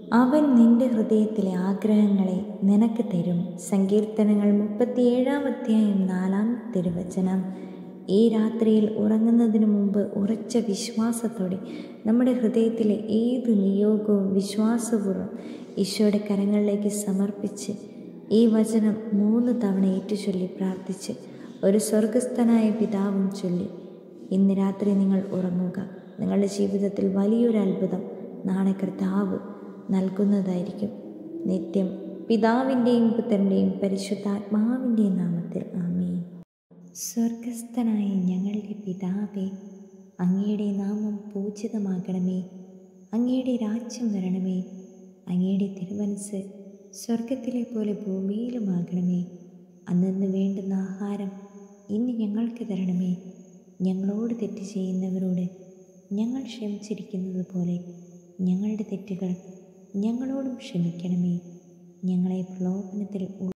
അവൻ നിന്റെ ഹൃദയത്തിലെ ആഗ്രഹങ്ങളെ നിനക്ക് തരും. സങ്കീർത്തനങ്ങൾ 37-4 തിരുവചനം. ഈ രാത്രിയിൽ ഉറങ്ങുന്നതിന് മുമ്പ് ഉറച്ച വിശ്വാസത്തോടെ നമ്മുടെ ഹൃദയത്തിലെ ഏത് നിയോഗവും വിശ്വാസപൂർവ്വം ഈശോയുടെ കരങ്ങളിലേക്ക് സമർപ്പിച്ച് ഈ വചനം 3 തവണ ഏറ്റുചൊല്ലി പ്രാർത്ഥിച്ച് ഒരു സ്വർഗസ്ഥനായ പിതാവും ചൊല്ലി ഇന്ന് രാത്രി നിങ്ങൾ ഉറങ്ങുക. നിങ്ങളുടെ ജീവിതത്തിൽ വലിയൊരു അത്ഭുതം നാളെ കർത്താവ് നൽകുന്നതായിരിക്കും. നിത്യം പിതാവിൻ്റെയും പുത്രൻ്റെയും പരിശുദ്ധാത്മാവിൻ്റെയും നാമത്തിൽ ആമേൻ. സ്വർഗസ്ഥനായ ഞങ്ങളുടെ പിതാവേ, അങ്ങയുടെ നാമം പൂജിതമാകണമേ. അങ്ങയുടെ രാജ്യം വരണമേ. അങ്ങയുടെ തിരുമനസ്സ് സ്വർഗത്തിലെ പോലെ ഭൂമിയിലുമാകണമേ. അന്നന്ന് വേണ്ടുന്ന ആഹാരം ഇന്ന് ഞങ്ങൾക്ക് തരണമേ. ഞങ്ങളോട് തെറ്റ് ചെയ്യുന്നവരോട് ഞങ്ങൾ ക്ഷമിച്ചിരിക്കുന്നത് പോലെ ഞങ്ങളുടെ തെറ്റുകൾ ഞങ്ങളോടും ക്ഷമിക്കണമേ. ഞങ്ങളെ പ്രലോഭനത്തിൽ